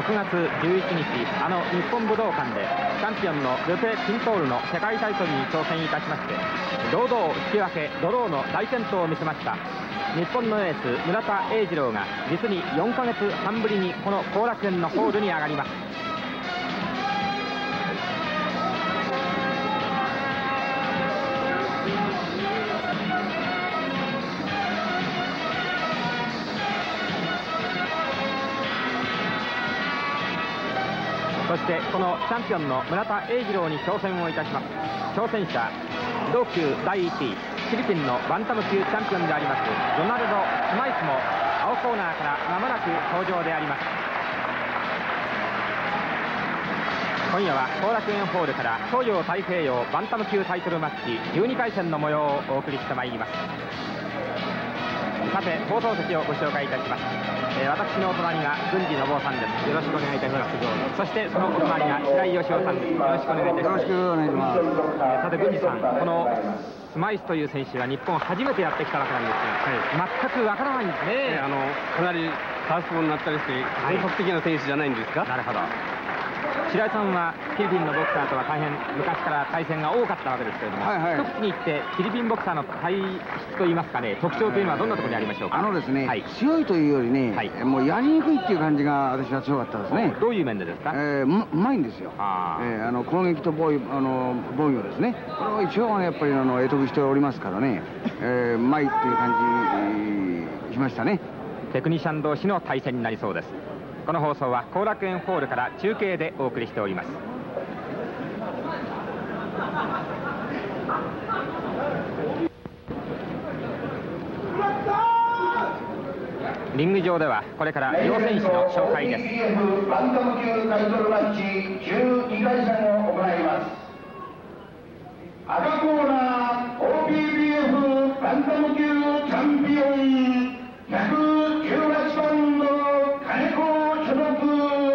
6月11日日本武道館でチャンピオンのルペ・キントールの世界タイトルに挑戦いたしまして、堂々引き分けドローの大健闘を見せました日本のエース村田英二郎が、実に4ヶ月半ぶりにこの後楽園のホールに上がります。そしてこのチャンピオンの村田英二郎に挑戦をいたします。挑戦者同級第1位フィリピンのバンタム級チャンピオンでありますロナルド・スマイスも青コーナーから間もなく登場であります。今夜は後楽園ホールから東洋太平洋バンタム級タイトルマッチ12回戦の模様をお送りしてまいります。さて放送席をご紹介いたします。私のお隣が郡司信夫さんです。よろしくお願いいたします。そしてそのお隣が白井義雄さんです。よろしくお願いいたします。 よろしくお願いします。 さて郡司さん、このスマイスという選手は日本初めてやってきたわけなんですが、全くわからないんですね。 かなりサウスポーになったりして本格的な選手じゃないんですか。 なるほど。白井さんはフィリピンのボクサーとは大変昔から対戦が多かったわけですけれども、一口に言ってフィリピンボクサーの体質といいますかね、特徴というのはどんなところにありましょうか。 ですね、強いというよりね、もうやりにくいっていう感じが私は強かったですね。 どういう面でですか。 うまいんですよ。攻撃と防御ですね。これを一応やっぱり得得しておりますからね、うまいっていう感じしましたね。 テクニシャン同士の対戦になりそうです。この放送は後楽園ホールから中継でお送りしております。リング上ではこれから両選手の紹介です。 バンタム級タイトルマッチ12回戦を行います。赤コーナー OPBF バンタム級チャンピオン118パウンド金子所属村田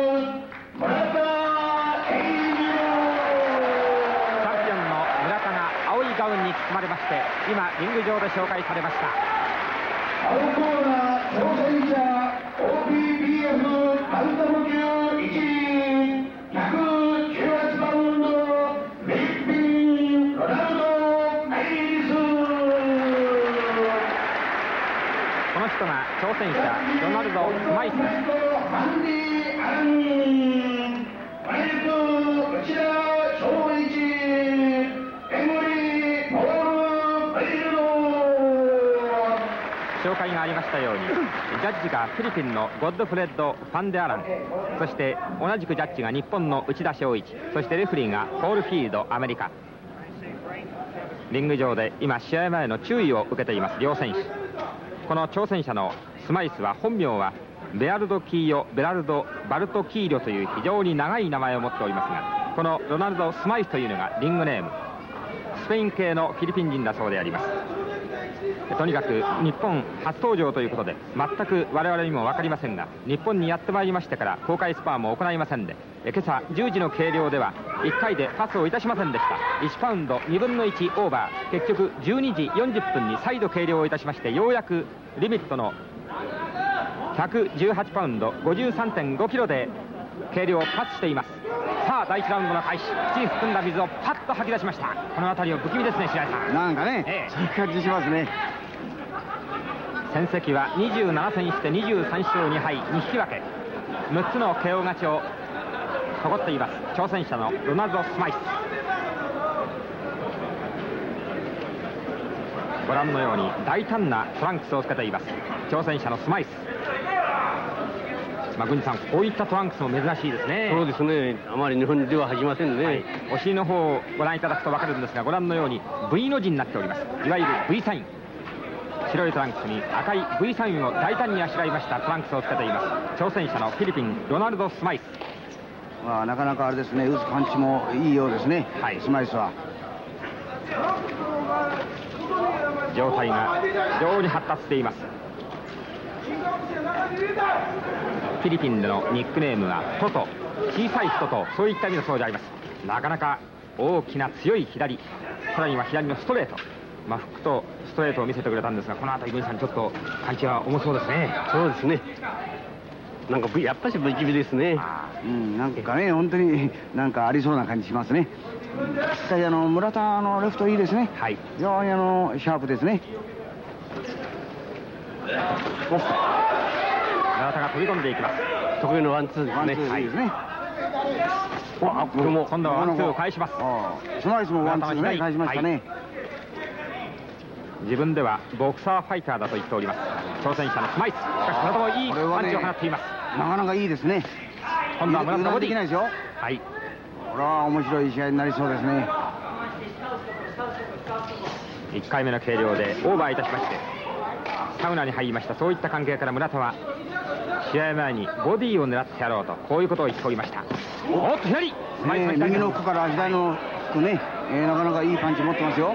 英二郎。 チャンピオンの村田が青いガウンに包まれまして、今リング上で紹介されました。 青コーナー挑戦者 OPBF バンタム級1位118パウンドフィリピンロナルド・メイリス。 この人が挑戦者ロナルド・スマイスです。 バンディ・アランマイク内田昭一エムリー・ポール・ベイルド。 紹介がありましたように、ジャッジがフィリピンのゴッドフレッド・ファンデアラン、そして同じくジャッジが日本の内田昭一、そしてレフリーがポール・フィールドアメリカ。リング上で今試合前の注意を受けています両選手。この挑戦者のスマイスは本名はベアルド・キーヨ・ベラルド・バルト・キーリョという非常に長い名前を持っておりますが、このロナルド・スマイスというのがリングネーム。スペイン系のフィリピン人だそうであります。とにかく日本初登場ということで全く我々にも分かりませんが、日本にやってまいりましてから公開スパーも行いませんで、今朝10時の計量では1回でパスをいたしませんでした。1パウンド2分の1オーバー、結局12時40分に再度計量をいたしまして、ようやくリミットの118パウンド 53.5 キロで計量をパスしています。さあ第1ラウンドの開始、口に含んだ水をパッと吐き出しました。この辺りは不気味ですね、白井さん。 なんかね、そういう感じしますね。 戦績は27戦して23勝2敗2引き分け、6つの KO 勝ちを誇っています挑戦者のロナルド・スマイス。ご覧のように大胆なトランクスをつけています挑戦者のスマイス。郡司さん、こういったトランクスも珍しいですね。 そうですね、あまり日本では履きませんね。 お尻の方をご覧いただくと分かるんですが、ご覧のように V の字になっております。いわゆる V サイン。白いトランクスに赤い V サインを大胆にあしらいましたトランクスをつけています挑戦者のフィリピンロナルド・スマイス。 なかなかあれですね、打つパンチもいいようですね、スマイスは。 状態が非常に発達しています。フィリピンでのニックネームがトト、小さい人と、そういった意味のそうであります。なかなか大きな強い左、さらには左のストレート、フックとストレートを見せてくれたんですが、この辺り郡司さん、ちょっとパンチは重そうですね。 そうですね。 なんかやっぱし不気味ですね。 なんかね、本当になんかありそうな感じしますね。しかし村田のレフトいいですね。 はい。 非常にシャープですね。 村田が飛び込んでいきます。 得意のワンツーですね。 ワンツーいいですね。 今度はワンツーを返します。 スマイスもワンツーね返しましたね。 自分ではボクサーファイターだと言っております。挑戦者のスマイス。しかし村田もいいパンチを放っています。 なかなかいいですね。 今度は村田のボディ。 はい。これは面白い試合になりそうですね。 1回目の計量でオーバーいたしましてサウナに入りました。そういった関係から村田は試合前にボディを狙ってやろうとこういうことを言っておりました。おっと左、 右の服から左の服ね、なかなかいいパンチ持ってますよ。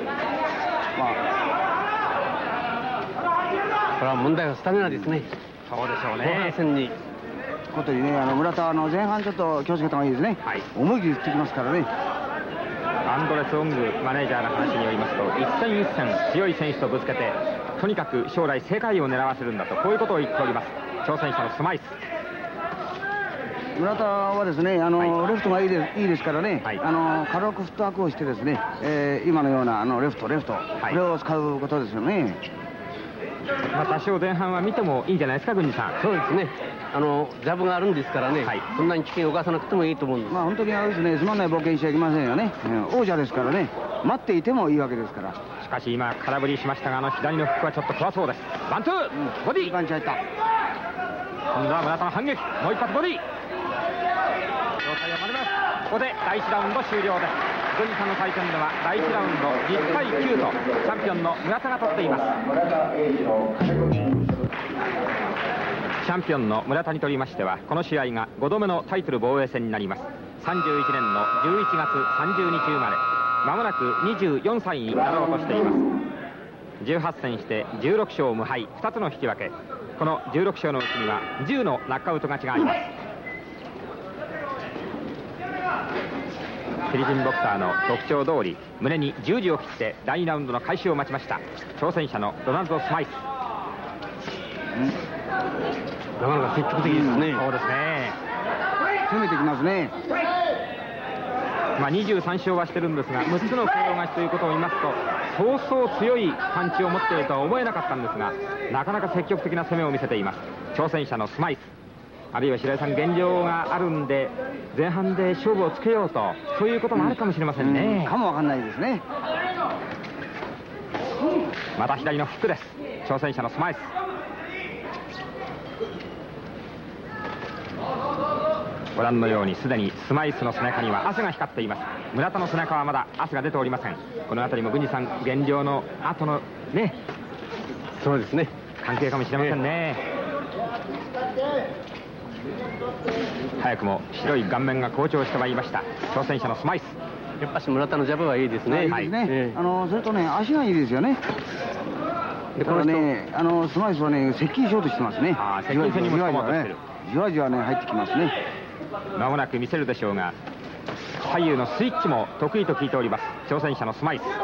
これは問題はスタミナですね。 そうでしょうね。 後半戦にことにね、村田前半ちょっと気をつけた方がいいですね。思い切り打ってきますからね。 アンドレス・オングマネージャーの話によりますと、一戦一戦強い選手とぶつけてとにかく将来世界を狙わせるんだとこういうことを言っております。挑戦者のスマイス。 村田はですね、レフトがいいですからね、軽くフットワークをしてですね、今のようなレフト、これを使うことですよね。 多少前半は見てもいいんじゃないですか、郡司さん。 そうですね。ジャブがあるんですからね、そんなに危険を冒さなくてもいいと思うんです。 本当にですね、つまんない冒険しちゃいけませんよね。王者ですからね、待っていてもいいわけですから。 しかし今空振りしましたが左のフックはちょっと怖そうです。ワンツー、ボディ。 いいパンチ入った。 今度は村田の反撃、もう一発ボディ。状態を丸めます。ここで第1ラウンド終了です。郡司さんの採点では第1ラウンド10対9とチャンピオンの村田が取っています。チャンピオンの村田にとりましてはこの試合が5度目のタイトル防衛戦になります。31年の11月30日生まれ、まもなく24歳になろうとしています。18戦して16勝無敗2つの引き分け。この16勝のうちには10のナックアウト勝ちがあります。フィリピンボクサーの特徴通り胸に十字を切って第2ラウンドの開始を待ちました。挑戦者のドナルド・スマイス。 なかなか積極的ですね。 そうですね。 攻めてきますね。 23勝はしてるんですが6つの KO 勝ちということを見ますとそうそう強いパンチを持っているとは思えなかったんですがなかなか積極的な攻めを見せています。挑戦者のスマイス。あるいは白井さん、現状があるんで前半で勝負をつけようとそういうこともあるかもしれませんね。 かもわかんないですね。 また左のフックです。挑戦者のスマイス。ご覧のようにすでにスマイスの背中には汗が光っています。村田の背中はまだ汗が出ておりません。この辺りも郡司さん現状の後のね、 そうですね、 関係かもしれませんね。早くも白い顔面が好調してまいりました。挑戦者のスマイス。 やっぱし村田のジャブはいいですね。 いいですね。それとね足がいいですよね。でこれねスマイスはね接近しようとしてますね。 接近戦にも仕込もうとしてる。 じわじわね入ってきますね。 まもなく見せるでしょうが左右のスイッチも得意と聞いております。挑戦者のスマイス。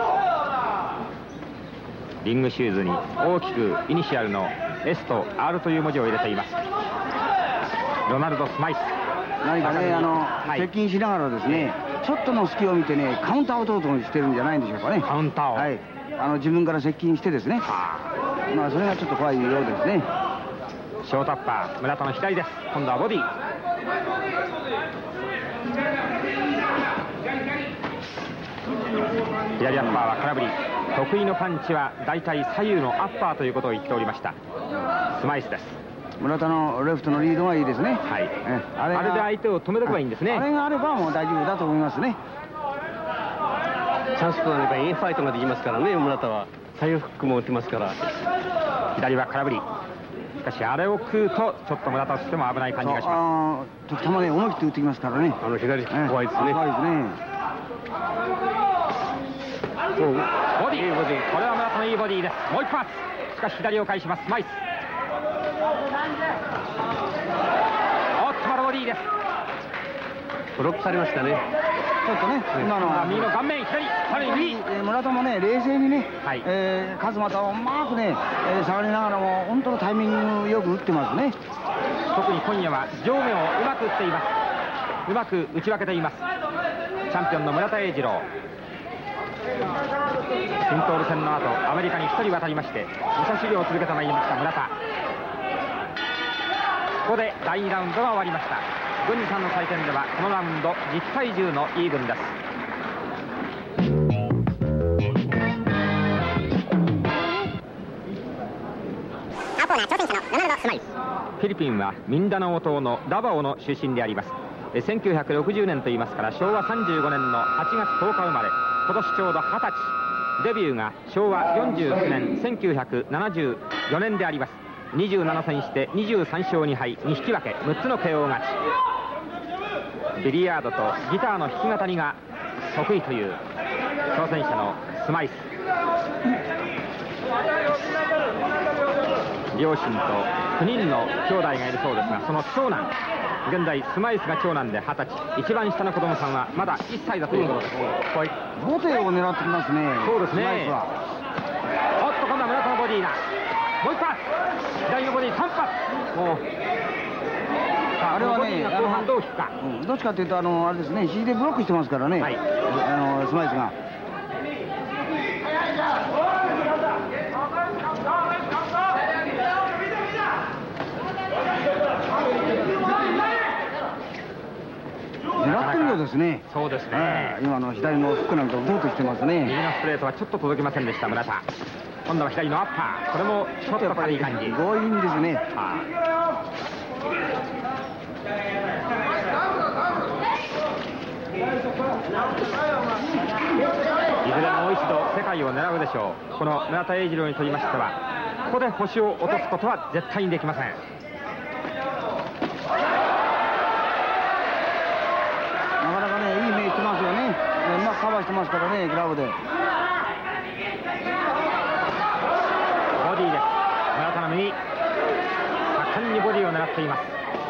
リングシューズに大きくイニシャルの S と R という文字を入れています。ロナルド・スマイス。 何かね接近しながらですねちょっとの隙を見てねカウンターを取ろうとしてるんじゃないんでしょうかね。 カウンターを、 はい、自分から接近してですねそれがちょっと怖いようですね。 ショートアッパー村田の左です。今度はボディ。左アッパーは空振り。得意のパンチは大体左右のアッパーということを言っておりましたスマイスです。 村田のレフトのリードがいいですね。 はい、あれで相手を止めておけばいいんですね。 あれがあればもう大丈夫だと思いますね。 チャンスとなればインファイトができますからね。村田は左右フックも打ってますから。 左は空振り。しかしあれを食うとちょっと村田としても危ない感じがします。 時たまね思い切って打ってきますからね。 左怖いですね。 怖いですね。 ボディ。これは村田のいいボディです。もう一発。しかし左を返しますスマイス。おっと丸ボディです。 ブロックされましたね。 ちょっとね今のは右の顔面左さらに右。 村田もね冷静にね勝俣をうまくね下がりながらも本当のタイミングよく打ってますね。 特に今夜は上下をうまく打っています。うまく打ち分けています。チャンピオンの村田英二郎。ピントール戦の後アメリカに1人渡りまして武者修行を続けてまいりました村田。ここで第2ラウンドが終わりました。郡司さんの採点ではこのラウンド10対10のイーブンです。 青コーナー挑戦者のロナルド・スマイス。 フィリピンはミンダナオ島のダバオの出身であります。1960年といいますから昭和35年の8月10日生まれ、今年ちょうど20歳。デビューが昭和49年1974年であります。27戦して23勝2敗2引き分け6つの KO 勝ち。ビリヤードとギターの弾き語りが得意という挑戦者のスマイス。両親と9人の兄弟がいるそうですが、その長男、現在スマイスが長男で20歳、一番下の子供さんはまだ1歳だということです。 ボテを狙ってきますね。 そうですね。 スマイスはおっと今度は村田のボディがもう一発、左のボディ3発。 あれはね、 後半どう引くか。 どっちかというとあれですね、肘でブロックしてますからね、 はい、 スマイスが。狙ってるようですね。 そうですね。 今の左のフックなんか打とうとしてますね。 右のストレートはちょっと届きませんでした村田。今度は左のアッパー、これもちょっと軽い感じ。 強引ですね。 いずれもう一度世界を狙うでしょう。この村田英二郎にとりましてはここで星を落とすことは絶対にできません。 なかなかね、いい目してますよね。うまくカバーしてますからね、グラブで。ボディです。村田の右、盛んにボディを狙っています。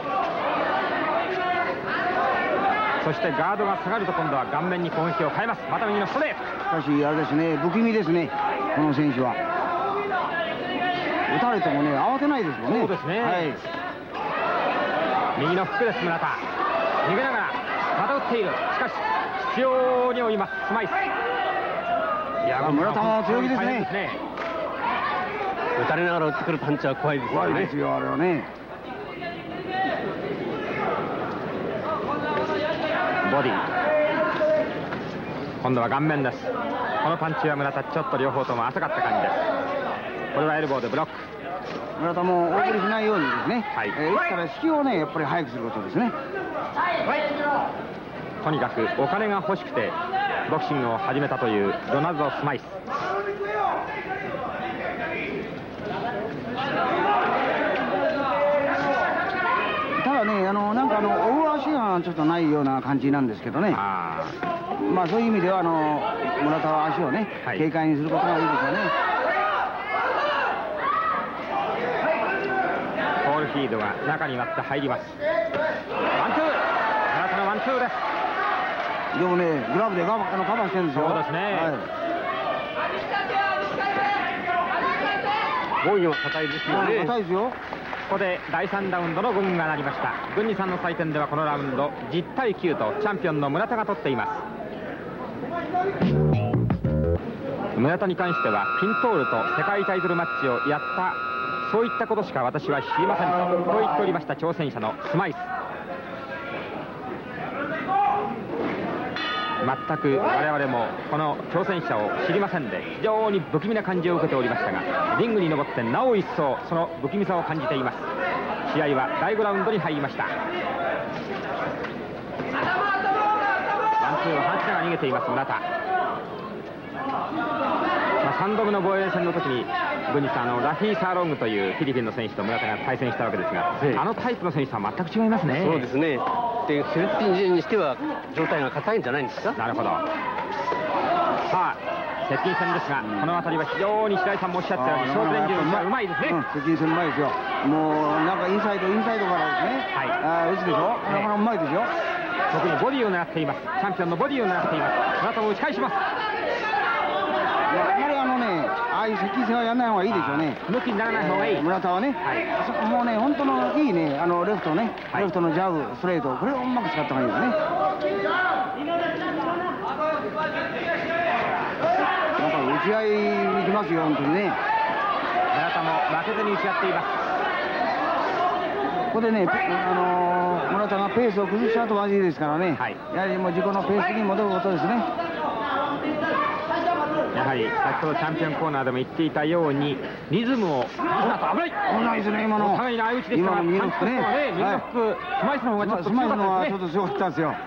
そしてガードが下がると今度は顔面に攻撃を変えます。また右のストレート。 しかしあれですね、不気味ですね、この選手は。打たれてもね、慌てないですよね。 そうですね、 はい、 右のフックです。村田逃げながらまた打っている。しかし必要に追いますスマイス。いや村田も強気ですね。 打たれながら打ってくるパンチは怖いですよね。 怖いですよ、あれはね。 ボディ、今度は顔面です。このパンチは村田ちょっと両方とも浅かった感じです。これはエルボーでブロック。 村田も大振りしないようにですね、 はい、 ですから引きをねやっぱり早くすることですね。 とにかくお金が欲しくてボクシングを始めたというロナルド・スマイス。 ただね、なんか追う足がちょっとないような感じなんですけどね。まあそういう意味では村田は足をね、はい、軽快にすることがいいですよね。 ホールフィードが中に割って入ります。ワンツー、村田のワンツーです。 でもね、グラブでカバーしてるんですよ。 そうですね、はい、 防御は硬いですよね。 硬いですよ。 ここで第3ラウンドのゴングが鳴りました。郡司さんの採点ではこのラウンド10対9とチャンピオンの村田が取っています。村田に関してはピントールと世界タイトルマッチをやった、そういったことしか私は知りませんと言っておりました挑戦者のスマイス。全く我々もこの挑戦者を知りませんで非常に不気味な感じを受けておりましたが、リングに上ってなお一層その不気味さを感じています。試合は第5ラウンドに入りました。ワンツーを放ちながら逃げています村田。3度目の防衛戦の時に郡司さんラフィー・サーロングというフィリピンの選手と村田が対戦したわけですが、あのタイプの選手とは全く違いますね。 そうですね。でフィリピン人にしては状態が硬いんじゃないんですか。 なるほど。さあ接近戦ですが、この辺りは非常に白井さんもおっしゃったようにショートレンジのがうまいですね。 接近戦うまいですよ。もうなんかインサイドからですね、はい、打つでしょ。なかなかうまいですよ。 特にボディを狙っています。チャンピオンのボディを狙っています。村田も打ち返します。 やっぱりあああいう接近戦はやらない方がいいでしょうね。 向きにならない方がいい。 村田はね、そこもうね、本当のいいね、レフトね、レフトのジャブ、ストレート、これをうまく使った方がいいですね。なんか打ち合いに行きますよ、本当にね。 村田も負けずに打ち合っています。 ここでね、村田がペースを崩しちゃうとまずいですからね、やはりもう自己のペースに戻ることですね。 やはり先ほどチャンピオンコーナーでも言っていたようにリズムを危ない。 危ないですね、今の。 互いに相打ちでしたから、 今の右のフックね。 右のフック、スマイスの方がちょっとスマイスの方がちょっと強かったんですよ。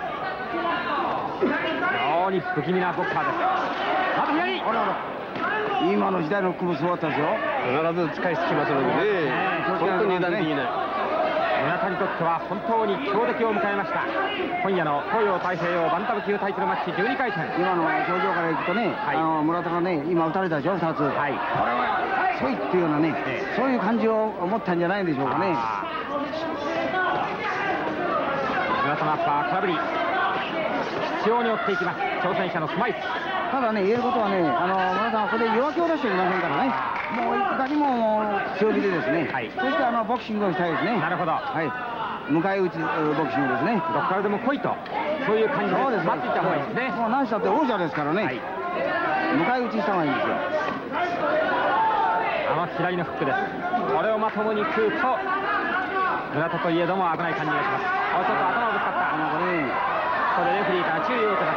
非常に不気味なボクサーです。また左。 今の左のフックもすごかったですよ。 必ず使いつきますのでね、本当に油断できない。 村田にとっては本当に強敵を迎えました。今夜の東洋大西洋バンタム級タイトルマッチ12回戦。 今の表情からいくとね、村田がね、今打たれたでしょ、2つ。これはそいっていうようなね、そういう感じを持ったんじゃないでしょうかね。 村田のアッパー空振り、執拗に追っていきます、挑戦者のスマイス。 ただね、言えることはね、村田はここで弱気を出しておりませんからね、もういかにも強気でですね、そしてボクシングをしたいですね。 なるほど。 迎え撃つボクシングですね。 どこからでも来いと、そういう感じで待っていた方がいいですね。 もう何したって王者ですからね、迎え撃ちした方がいいんですよ。 左のフックです。これをまともに食うと村田といえども危ない感じがします。ちょっと頭をぶつかった。ここでレフェリーから注意を受けます。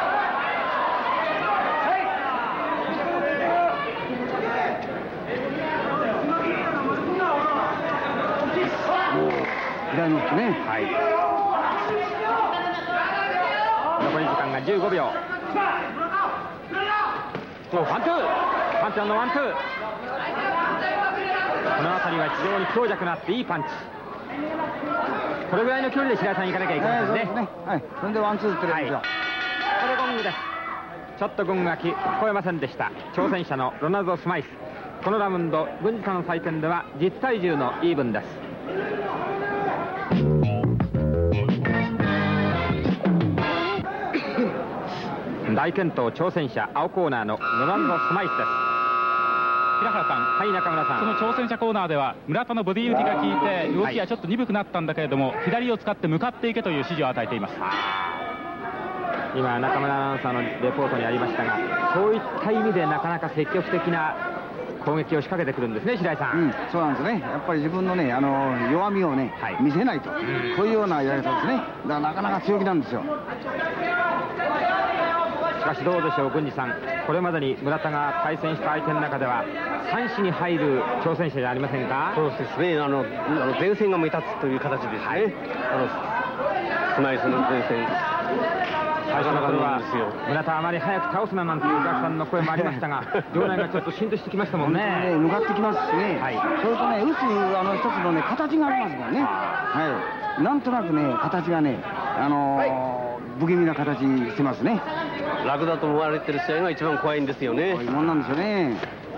左のフックね。 残り時間が15秒。ワンツー、パンチャンのワンツー。この辺りは非常に強弱のあっていいパンチ。これぐらいの距離で白井さん行かなきゃいけませんね。 それでワンツーってるんですよ。 これゴングです。ちょっとゴングが聞こえませんでした。挑戦者のロナルド・スマイス。このラウンド郡司さんの採点では実体重のイーブンです。大健闘挑戦者青コーナーのロナルド・スマイスです。 平原さん、 はい、中村さん。 その挑戦者コーナーでは村田のボディ打ちが効いて動きがちょっと鈍くなったんだけれども、左を使って向かっていけという指示を与えています。 今中村アナウンサーのレポートにありましたが、そういった意味でなかなか積極的な攻撃を仕掛けてくるんですね、白井さん。 そうなんですね。やっぱり自分のね、弱みをね、見せないと、そういうようなやり方ですね。だからなかなか強気なんですよ。 しかしどうでしょう、郡司さん、これまでに村田が対戦した相手の中では3子に入る挑戦者じゃありませんか。 そうですね、前線が目立つという形ですね。スマイスの前線、 最初の頃は村田あまり早く倒すななんていうお客さんの声もありましたが、場内がちょっとしんとしてきましたもんね。 向かってきますしね、それとね、打つ一つのね、形がありますもんね。なんとなくね、形がね、不気味な形してますね。 楽だと思われてる試合が一番怖いんですよね。 こういうもんなんですよね。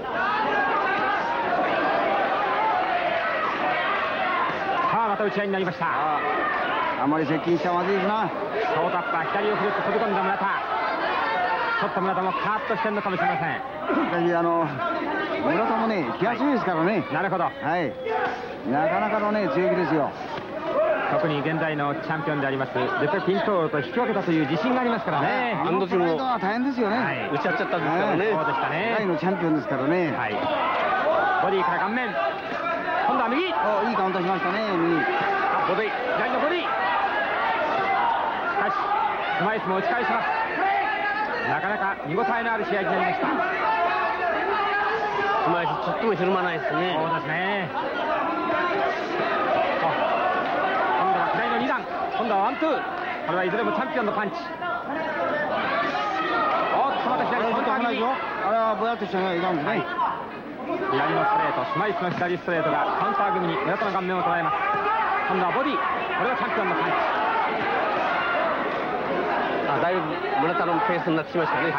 さあまた打ち合いになりました。 あまり接近したらまずいですな。 ショートアッパー、左を振るって飛び込んだ村田。ちょっと村田もカーッとしてるのかもしれません。 村田もね、気が強いですからね。 なるほど。 なかなかのね、強気ですよ。 特に現在のチャンピオンでありますデペピントールと引き分けたという自信がありますからね。 あのプライドは大変ですよね。 打ち合っちゃったんですからね。 そうでしたね。 世界のチャンピオンですからね。 ボディから顔面、今度は右。いいカウントしましたね。右。 ボディ、左のボディ。しかしスマイスも打ち返します。なかなか見応えのある試合になりました。 スマイスちょっともひるまないですね。 そうですね。今度はワンツー。これはいずれもチャンピオンのパンチ。おっとまた左カウンター気味。 あれはぼやっとしたのがいかんですね。 左のストレート、スマイスの左ストレートがカウンター気味に村田の顔面を捉えます。今度はボディ。これはチャンピオンのパンチ。 だいぶ村田のペースになってきましたね。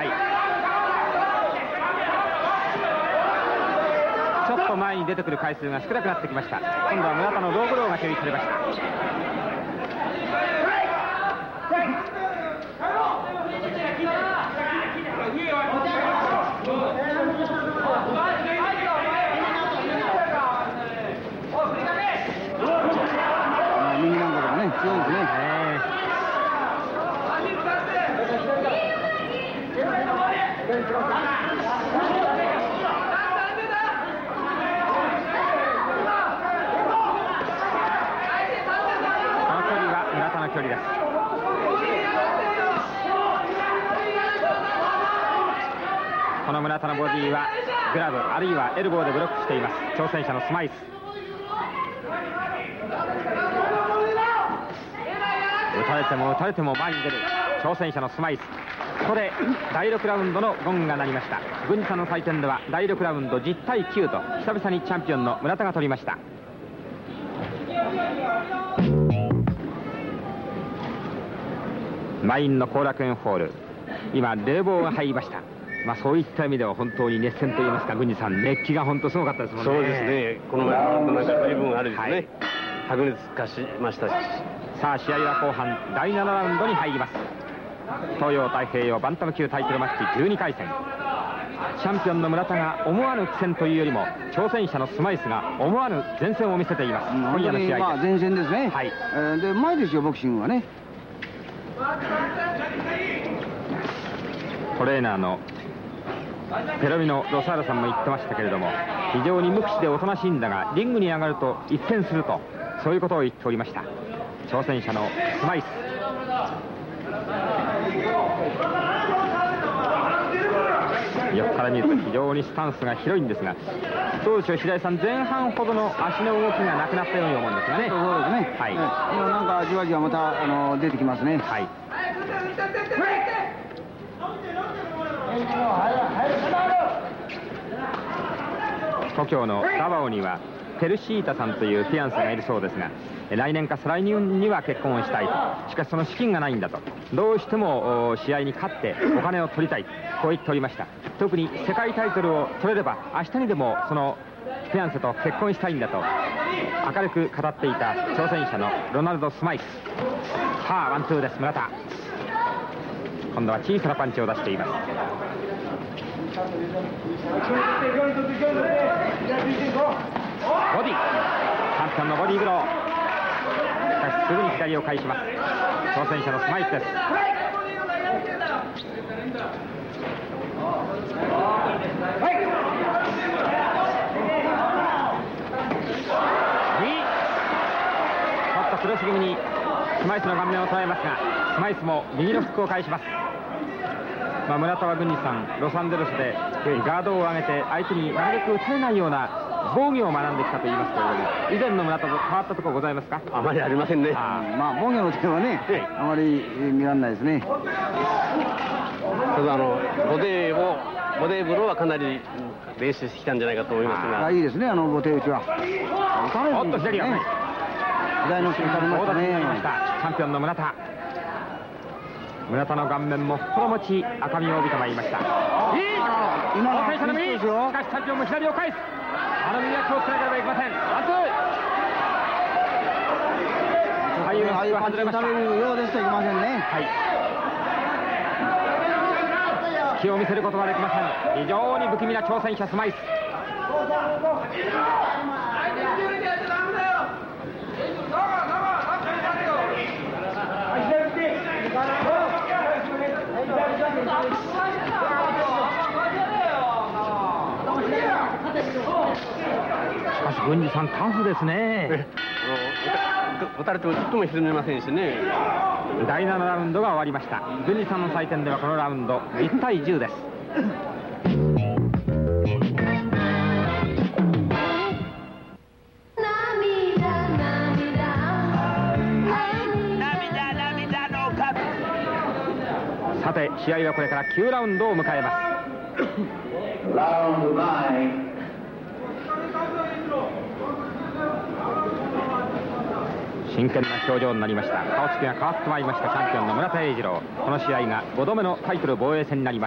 ちょっと前に出てくる回数が少なくなってきました。今度は村田のローブローが注意されました。 は村田の距離です。この村田のボディはグラブあるいはエルボーでブロックしています。挑戦者のスマイス。打たれても打たれても前に出る挑戦者のスマイス。ここで第6ラウンドのゴングが鳴りました。郡司さんの採点では第6ラウンド10対9と久々にチャンピオンの村田が取りました。満員の後楽園ホール、今冷房が入りました。そういった意味では本当に熱戦といいますか、郡司さん熱気が本当すごかったですもんね。 そうですね。このなんか随分あれですね、白熱化しましたし。 さあ試合は後半第7ラウンドに入ります。東洋太平洋バンタム級タイトルマッチ12回戦。チャンピオンの村田が思わぬ苦戦というよりも挑戦者のスマイスが思わぬ前線を見せています。今夜の試合です。 前線ですね。でうまいですよ、ボクシングはね。 トレーナーのペロミのロサーラさんも言ってましたけれども、非常に無口でおとなしいんだがリングに上がると一変すると、そういうことを言っておりました。挑戦者のスマイス。横から見ると非常にスタンスが広いんですが、どうでしょう白井さん、前半ほどの足の動きがなくなったように思うんですがね。 そうですね。はい。なんかじわじわまた出てきますね。はい。故郷のダバオにはペルシータさんというフィアンセがいるそうですが、来年か再来年には結婚をしたいと。しかしその資金がないんだと。どうしても試合に勝ってお金を取りたい、こう言っておりました。特に世界タイトルを取れれば明日にでもそのフィアンセと結婚したいんだと明るく語っていた挑戦者のロナルド・スマイス。さあワンツーです。村田、今度は小さなパンチを出しています。ボディ、チャンピオンのボディーブロー。しかしすぐに左を返します。挑戦者のスマイスです。ちょっとクロス気味にスマイスの顔面を捉えますが、スマイスも右のフックを返します。村田は郡司さん、ロサンゼルスでガードを上げて相手になるべく打たれないような防御を学んできたと言いますけれども、以前の村田と変わったところございますか？ あまりありませんね。 防御の点はね、あまり見られないですね。 ただボデーブローはかなり練習してきたんじゃないかと思いますが。 いいですね、ボテ打ちは。 おっと左がね、 左の人にされましたね。 チャンピオンの村田。村田の顔面も心持ち赤みを帯びてまいりました。今の選手の右、しかしチャンピオンも左を返す。右は気をつけなければいけません。左右のフックは外れました。 食べるようですといけませんね。 隙を見せることができません。非常に不気味な挑戦者スマイス。しかし郡司さんタフですね。 打たれてもちょっとも沈めませんしね。 第7ラウンドが終わりました。郡司さんの採点ではこのラウンド10対10です。さて試合はこれから9ラウンドを迎えます。 ラウンド9。 真剣な表情になりました。顔つきが変わってまいりましたチャンピオンの村田英二郎。この試合が5度目のタイトル防衛戦になります。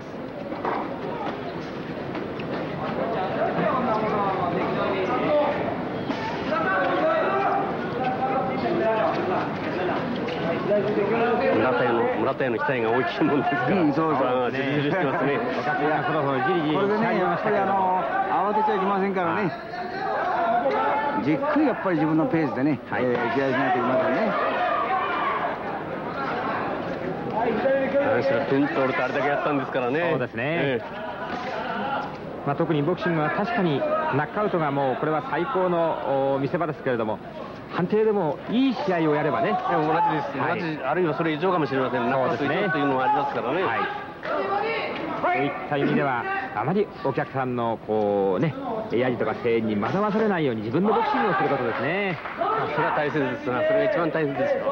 村田への期待が大きいもんですから。 そうじりじりしてますね。 お客さんがそろそろじりじりこれでね、やっぱり慌てちゃいけませんからね。じっくりやっぱり自分のペースでね、試合しないといけませんね。 何しろ点取るとあれだけやったんですからね。 そうですね、特にボクシングは確かにナックアウトがもうこれは最高の見せ場ですけれども、判定でもいい試合をやればね、 同じです、同じあるいはそれ以上かもしれません。ナックアウト以上というのもありますからね。 そういった意味ではあまりお客さんのやじとか声援に惑わされないように自分のボクシングをすることですね。 それは大切ですが、それが一番大切ですよ。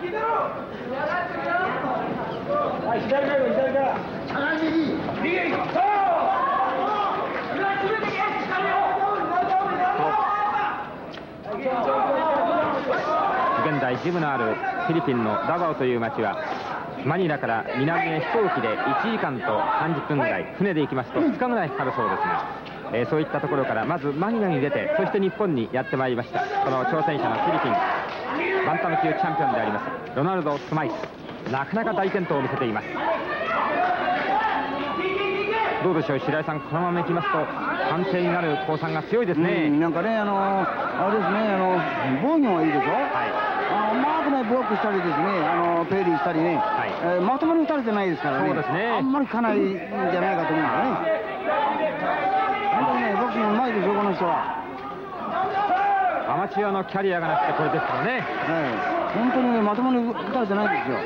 現在ジムのあるフィリピンのダバオという町はマニラから南へ飛行機で1時間と30分ぐらい、船で行きますと2日ぐらいかかるそうですが、そういったところからまずマニラに出て、そして日本にやってまいりましたこの挑戦者のフィリピンバンタム級チャンピオンでありますロナルド・スマイス、なかなか大健闘を見せています。どうでしょう、白井さん、このままいきますと判定になる降参が強いですね。 なんかね、あれですね、防御はいいでしょ、うまくねブロックしたりですね、ペイリーしたりね、まともに打たれてないですからね。 そうですね、 あんまり効かないんじゃないかと思うんだね。本当にね、ボクシングうまいでしょ、この人は。 アマチュアのキャリアがなくてこれですからね。 本当にね、まともに打たれてないんですよ。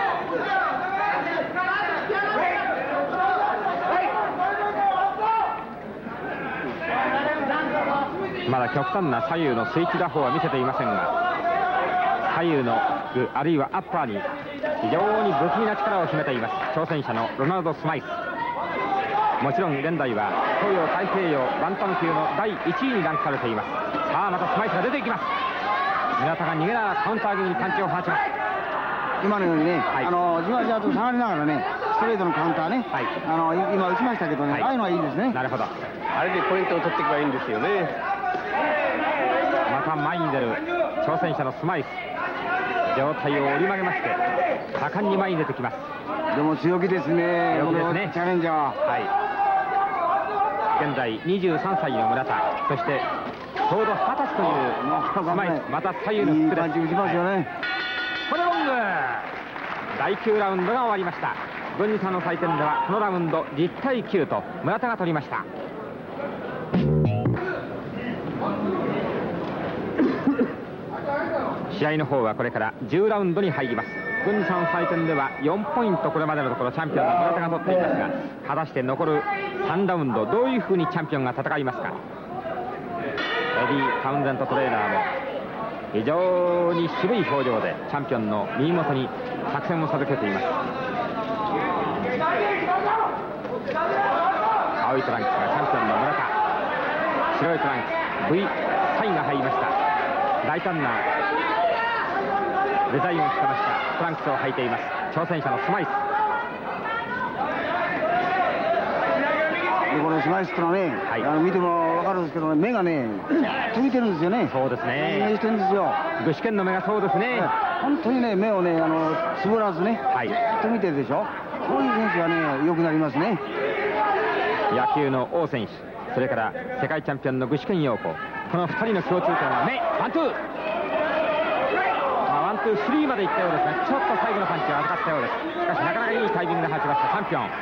まだ極端な左右のスイッチ打法は見せていませんが、左右のキックあるいはアッパーに非常に不気味な力を秘めています挑戦者のロナルド・スマイス。もちろん現在は東洋太平洋バンタム級の第1位にランクされています。さあまたスマイスが出ていきます。村田が逃げながらカウンター気味にパンチを放ちます。 今のようにね、じわじわと下がりながらね、ストレートのカウンターね、今打ちましたけどね、ああいうのはいいですね。 なるほど、 あれでポイントを取っていけばいいんですよね。 また前に出る挑戦者のスマイス、上体を折り曲げまして盛んに前に出てきます。 でも強気ですね、 強気ですね、 チャレンジャーは。 現在23歳の村田、そしてちょうど20歳というスマイス、また左右のフックです。いい感じ打ちますよね。 これロング第9ラウンドが終わりました。軍司さんの採点ではこのラウンド10対9と村田が取りました。試合の方はこれから10ラウンドに入ります。軍司さんの採点では4ポイントこれまでのところチャンピオンの村田が取っていますが、果たして残る3ラウンドどういうふうにチャンピオンが戦いますか。エディ・タウンゼントトレーナーも非常に渋い表情でチャンピオンの右元に作戦を授けています。青いトランクスがチャンピオンの村田、白いトランクス V サインが入りました。大胆なデザインをつけましたトランクスを履いています挑戦者のスマイス。 このスマイスってのはね、見ても分かるんですけど、目がねついてるんですよね。 そうですね、 イメージしてるんですよ。 具志堅の目がそうですね、 本当にね目をねつぶらずね、と見てるでしょ。こういう選手はね良くなりますね。 野球の王選手、それから世界チャンピオンの具志堅用子、この2人の共通点は目、ワンツー、ワンツースリーまでいったようですが、ちょっと最後のパンチは預かったようです。しかしなかなかいいタイミングで放ちましたチャンピオン。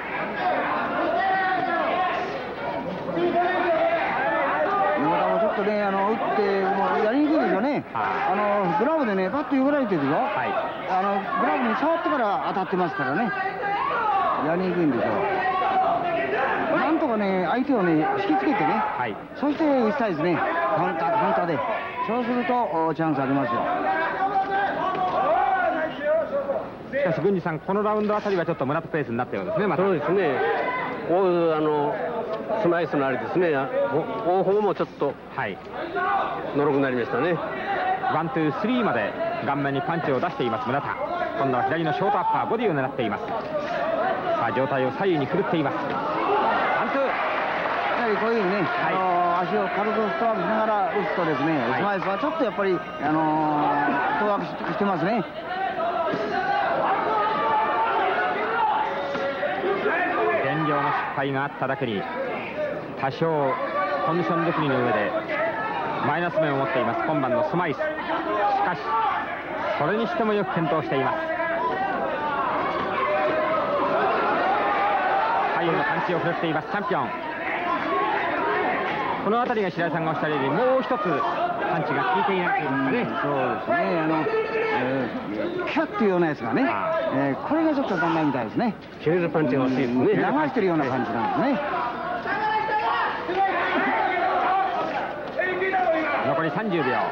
山田もちょっとね打ってもうやりにくいですよね。グラブでねバッとよけられてるでしょ。グラブに触ってから当たってますからね、やりにくいんでしょう。なんとかね相手をね引きつけてね、そして打ちたいですね、カウンターで。そうするとチャンスありますよ。 しかし郡司さん、このラウンドあたりはちょっと村田ペースになったようですね。またそうですね、スマイスのあれですね、王鵬もちょっとのろくなりましたね。 ワンツースリーまで顔面にパンチを出しています村田。今度は左のショートアッパーボディを狙っています。さあ上体を左右に振るっています。ワンツー、 やはりこういうふうにね、足を軽くストラップしながら打つとですね、スマイスはちょっとやっぱり当惑してますね。 減量の失敗があっただけに多少コンディション作りの上でマイナス面を持っています今晩のスマイス。しかしそれにしてもよく健闘しています。 左右のパンチを振るっていますチャンピオン。この辺りが白井さんがおっしゃるようにもう一つパンチが効いていないというかね、 そうですね、キャッというようなやつがね、これがちょっと足んないみたいですね。 切れるパンチが欲しいですね。 流してるような感じなんですね。 残り30秒。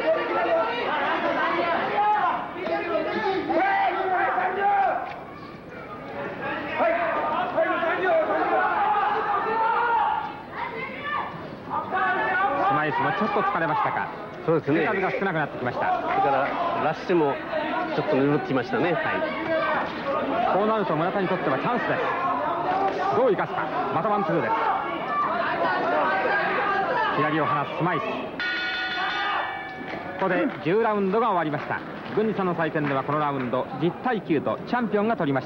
スマイスもちょっと疲れましたか。 そうですね。 手数が少なくなってきました。 それからラッシュもちょっと眠ってきましたね。 こうなると村田にとってはチャンスです。どう生かすか。またワンツーです。左を放つスマイス。ここで10ラウンドが終わりました。軍事さんの採点ではこのラウンド10対9とチャンピオンが取りました。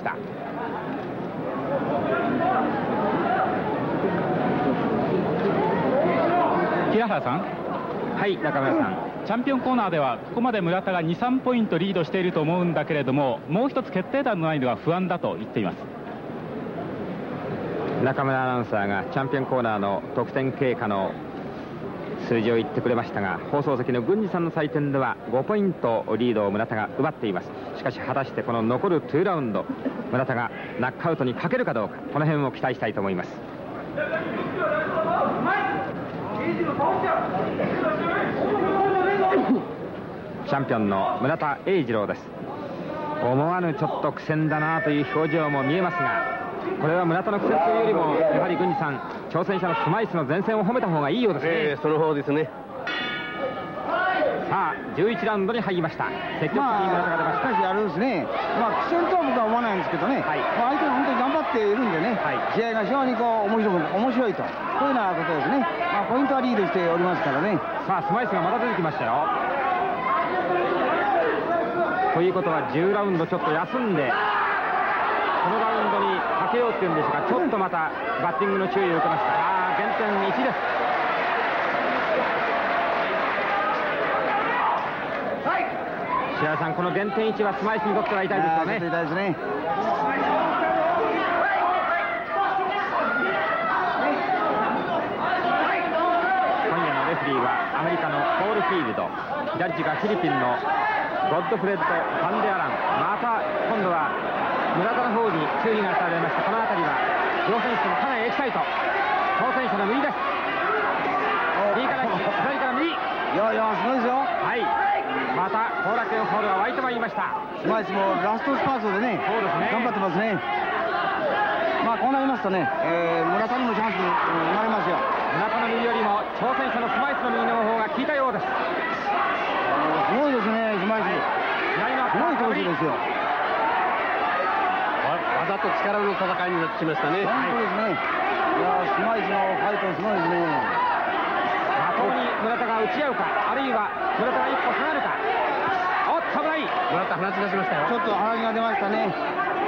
平原さん。 はい、中村さん。 チャンピオンコーナーではここまで村田が 2,3 ポイントリードしていると思うんだけれども、もう一つ決定打の難易度が不安だと言っています。 中村アナウンサーがチャンピオンコーナーの得点経過の数字を言ってくれましたが、放送席の郡司さんの採点では5ポイントリードを村田が奪っています。しかし果たしてこの残る2ラウンド村田がナックアウトにかけるかどうか、この辺を期待したいと思います。チャンピオンの村田英二郎です。思わぬちょっと苦戦だなという表情も見えますが、これは村田の苦戦というよりもやはり郡司さん、挑戦者のスマイスの前線を褒めた方がいいようですね。 その方ですね。 さあ11ラウンドに入りました。積極的に村田が出ました。 しかしあれですね、苦戦とは僕は思わないんですけどね、相手が本当に頑張っているんでね、試合が非常にこう面白いと、こういうようなことですね。ポイントはリードしておりますからね。 さあスマイスがまた出てきましたよ。ということは10ラウンドちょっと休んでこのラウンドにかけようっていうんですが、ちょっとまたバッティングの注意を受けました。減点1です。白井さん、この減点1はスマイスにとっては痛いですよね。 痛いですね。 今夜のレフリーはアメリカのポール・フィールド、ジャッジがフィリピンのゴッドフレッド・ファンデアラン。また今度は村田の方に注意が与えられました。この辺りは両選手ともかなりエキサイト。挑戦者の右です。右から左から右。 いやすごいですよ。 はい、また後楽園ホールは湧いてまいりました。 スマイスもラストスパートでね、 そうですね、 頑張ってますね。こうなりますとね、村田にもチャンス生まれますよ。 村田の右よりも挑戦者のスマイスの右の方が効いたようです。 すごいですね、スマイス。すごい投手ですよ。 技と力の戦いになってきましたね。 本当ですね。スマイスのファイトすごいですね。 まともに村田が打ち合うか、あるいは村田が一歩下がるか。おっと危ない。 村田放ち出しましたよ。 ちょっと鼻血が出ましたね。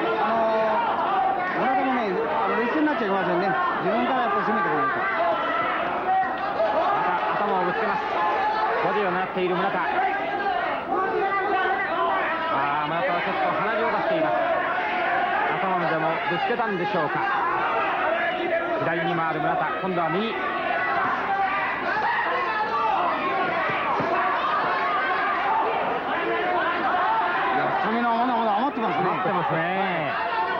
村田もね、劣勢になっちゃいけませんね。自分からやっぱり攻めてくれると。 また頭をぶつけます。ボディを狙っている村田。村田はちょっと鼻血を出しています。頭でもぶつけたんでしょうか。左に回る村田、今度は右。 スタミナはまだまだ余ってますね。 余ってますね。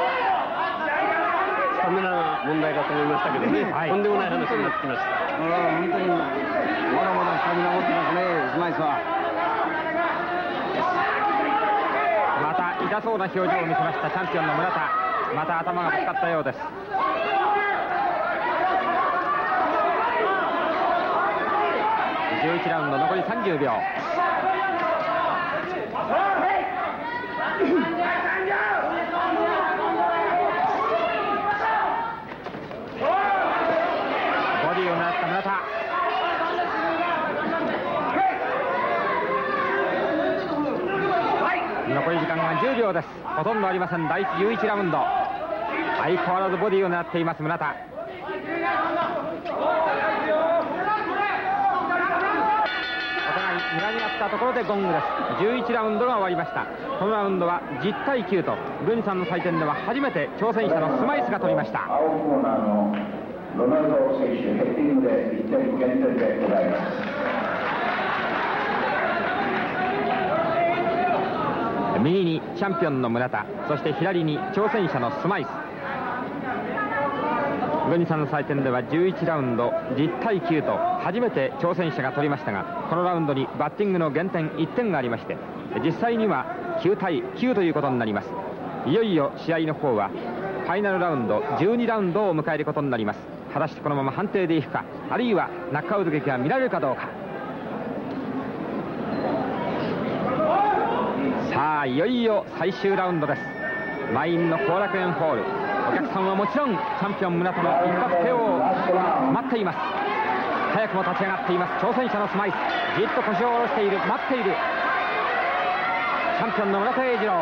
スタミナの問題かと思いましたけどね、とんでもない話になってきました。 本当にまだまだスタミナ持ってますね、スマイスは。 また痛そうな表情を見せましたチャンピオンの村田。また頭がぶつかったようです。11ラウンド残り30秒。ボディを狙った村田。残り時間が10秒です。ほとんどありません。第11ラウンド、相変わらずボディを狙っています村田。お互い村にあったところでゴングです。11ラウンドが終わりました。このラウンドは10対9と軍さんの採点では初めて挑戦者のスマイスが取りました。 青コーナーのロナルド選手、ヘッディングで1点減点でございます。 右にチャンピオンの村田、そして左に挑戦者のスマイス。軍さんの採点では11ラウンド10対9と初めて挑戦者が取りましたが、このラウンドにバッティングの減点1点がありまして、実際には9対9ということになります。いよいよ試合の方はファイナルラウンド12ラウンドを迎えることになります。果たしてこのまま判定でいくか、あるいはナックアウト劇が見られるかどうか。さあいよいよ最終ラウンドです。満員の後楽園ホール、お客さんはもちろんチャンピオン村田の一発 KO を待っています。早くも立ち上がっています挑戦者のスマイス。じっと腰を下ろしている、待っているチャンピオンの村田英二郎。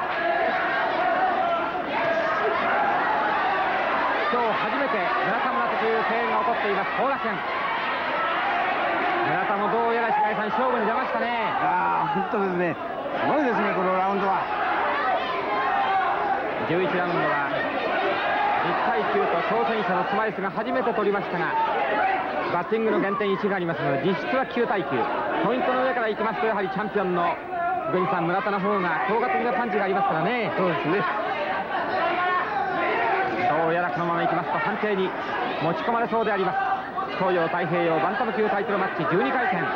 今日初めて村田という声援が起こっています後楽園。村田もどうやら白井さん勝負に出ましたね。 本当ですね、すごいですねこのラウンドは。 11ラウンドは10対9と挑戦者のスマイスが初めて取りましたが、バッティングの減点1がありますので実質は9対9。ポイントの上からいきますとやはりチャンピオンの軍さん村田の方が効果的なパンチがありますからね。 そうですね。 どうやらこのままいきますと判定に持ち込まれそうであります。東洋太平洋バンタム級タイトルマッチ12回戦。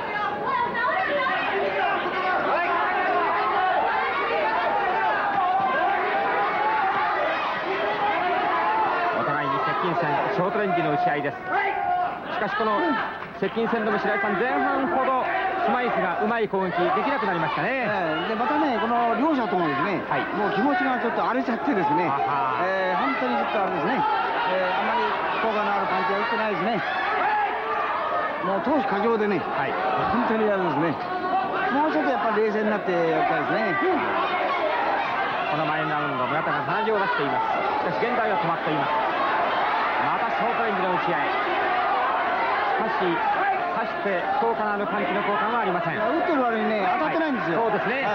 お互いに接近戦ショートレンジの打ち合いです。しかしこの接近戦でも白井さん前半ほどスマイスがうまい攻撃できなくなりましたね。 でまたねこの両者ともですね、もう気持ちがちょっと荒れちゃってですね、本当にちょっとあれですね、あまり効果のあるパンチは打ってないですね。もう闘志過剰でね、本当にあれですね、もうちょっとやっぱり冷静になってやったですね。 この前のラウンド村田が鼻血を出しています。しかし現在は止まっています。またショートレンジの打ち合い。しかし刺して効果のあるパンチの効果はありません。 打ってる割にね当たってないんですよ。 そうですね、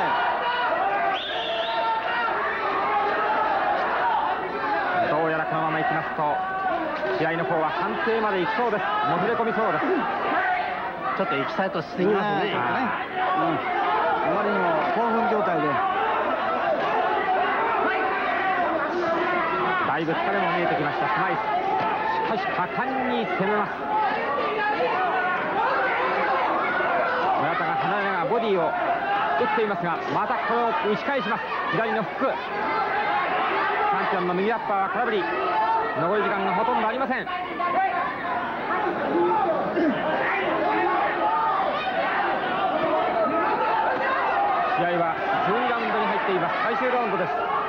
どうやらこのままいきますと試合の方は判定までいきそうです。もつれ込みそうです。 ちょっとエキサイトしすぎますね。 あまりにも興奮状態でだいぶ疲れも見えてきましたスマイス。しかし果敢に攻めます。村田が離れながらボディを打っていますが、またこれを打ち返します。左のフック。チャンピオンの右アッパーは空振り。残り時間がほとんどありません。試合は12ラウンドに入っています。最終ラウンドです。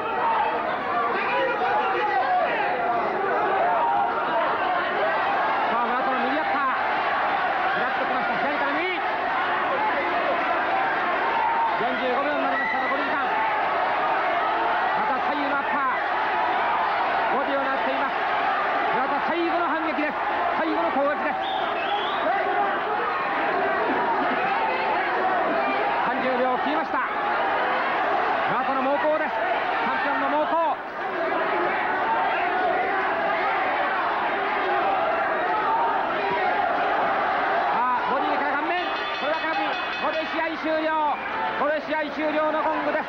終了のゴングです。こ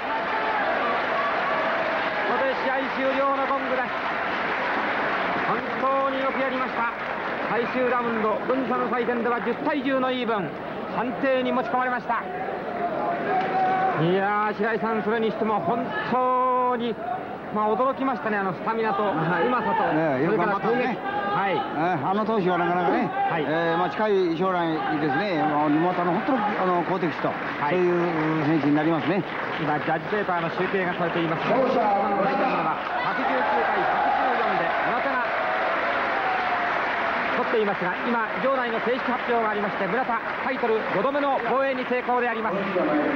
こで試合終了のゴングです。本当によくやりました。最終ラウンド分差の採点では10対10のイーブン。判定に持ち込まれました。いやー白井さん、それにしても本当に驚きましたね。スタミナとうまさと、それから攻撃、 あの投手はなかなかね、近い将来ですね、沼田の本当の好敵手と、そういう選手になりますね。 今ジャッジペーパーの集計がされています。この採点は89対114で村田が取っていますが、今場内の正式発表がありまして、村田タイトル5度目の防衛に成功であります。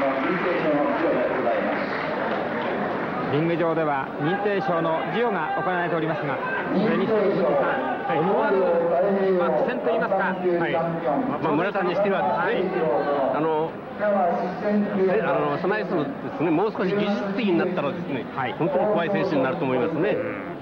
リング上では認定証の授与が行われておりますが、それにしても藤井さん、思わずセン戦といいますか、 はい、村田にしてはですね、スマイスですね、もう少し技術的になったらですね、本当に怖い選手になると思いますね。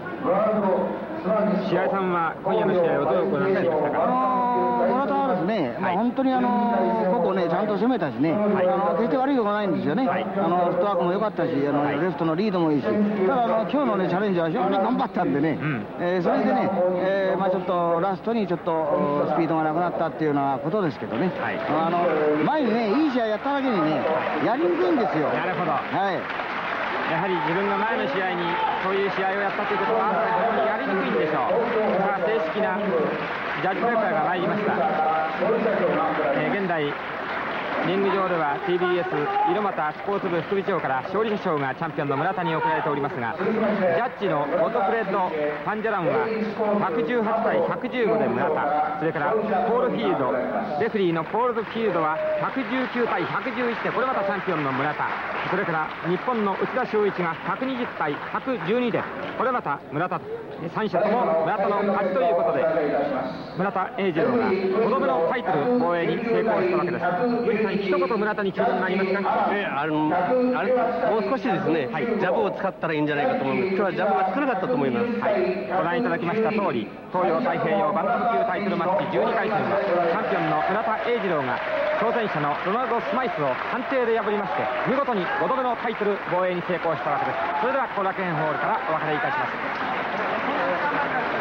白井さんは今夜の試合をどうご覧になりましたか？ 村田はですね、本当にここね、ちゃんと攻めたしね、決して悪いことないんですよね。フットワークも良かったし、レフトのリードもいいし、ただ今日のね、チャレンジは非常に頑張ったんでね、それでね、ちょっとラストにちょっとスピードがなくなったっていうようなことですけどね、前にね、いい試合やっただけにね、やりにくいんですよ。 なるほど。やはり自分が前の試合にそういう試合をやったということは非常にやりにくいんでしょう。さあ正式なジャッジペーパーが参りました。現在リング上では TBS 猪俣スポーツ部副部長から勝利者賞がチャンピオンの村田に贈られておりますが、ジャッジのゴッドフレッド・パンジャランは118対115で村田、それからポール・フィールド、レフリーのポール・フィールドは119対111でこれまたチャンピオンの村田、それから日本の内田翔一が120対112でこれまた村田と、3者とも村田の勝ちということで、村田英二郎が5度目のタイトル防衛に成功したわけです。一言村田に注文がありますか？ もう少しですね、ジャブを使ったらいいんじゃないかと思います。今日はジャブが少なかったと思います。 ご覧いただきました通り、東洋太平洋バンタム級タイトルマッチ12回戦はチャンピオンの村田英二郎が挑戦者のロナルド・スマイスを判定で破りまして、見事に5度目のタイトル防衛に成功したわけです。それでは後楽園ホールからお別れいたします。